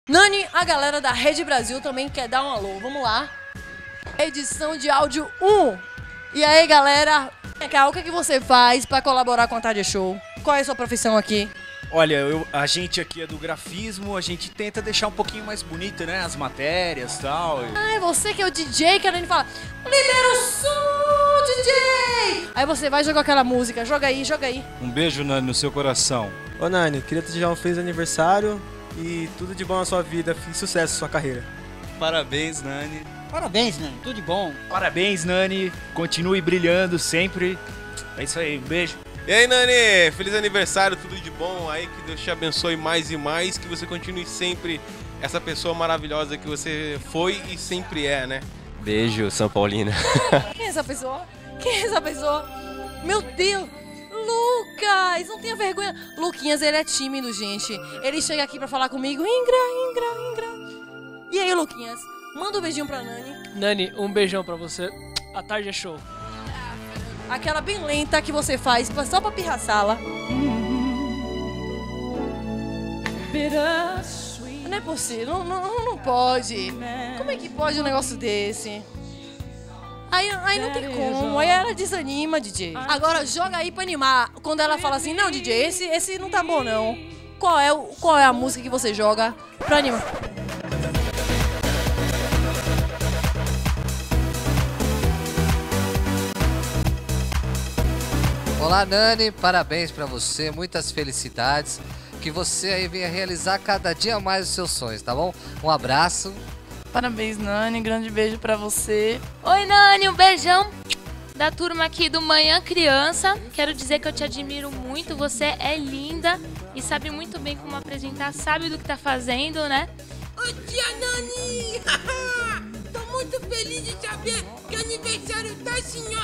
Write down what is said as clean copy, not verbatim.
Nani, a galera da Rede Brasil também quer dar um alô. Vamos lá. Edição de áudio 1. E aí, galera? O que você faz para colaborar com a Tarde Show? Qual é a sua profissão aqui? Olha, a gente aqui é do grafismo, a gente tenta deixar um pouquinho mais bonita, né? As matérias e tal. Ah, é você que é o DJ, que a Nani fala, libera o som, DJ! Aí você vai jogar aquela música, joga aí, joga aí. Um beijo, Nani, no seu coração. Ô Nani, queria te desejar um feliz aniversário e tudo de bom na sua vida e sucesso na sua carreira. Parabéns, Nani. Parabéns, Nani, tudo de bom. Parabéns, Nani, continue brilhando sempre. É isso aí, um beijo. E aí, Nani, feliz aniversário, tudo de bom aí, que Deus te abençoe mais e mais, que você continue sempre essa pessoa maravilhosa que você foi e sempre é, né? Beijo, São Paulina. Quem é essa pessoa? Quem é essa pessoa? Meu Deus! Lucas! Não tenha vergonha. Luquinhas, ele é tímido, gente. Ele chega aqui pra falar comigo. Ingra. E aí, Luquinhas? Manda um beijinho pra Nani. Nani, um beijão pra você. A tarde é show. Aquela bem lenta que você faz só pra pirraçá-la. Não é possível, não pode. Como é que pode um negócio desse? Aí não tem como, aí ela desanima, DJ. Agora joga aí pra animar. Quando ela fala assim, não, DJ, esse não tá bom não. Qual é a música que você joga pra animar? Olá, Nani, parabéns pra você, muitas felicidades. Que você aí venha realizar cada dia mais os seus sonhos, tá bom? Um abraço. Parabéns, Nani, grande beijo pra você. Oi, Nani, um beijão da turma aqui do Manhã Criança. Quero dizer que eu te admiro muito, você é linda e sabe muito bem como apresentar, sabe do que tá fazendo, né? Ô, tia Nani! Tô muito feliz de saber que é aniversário da senhora!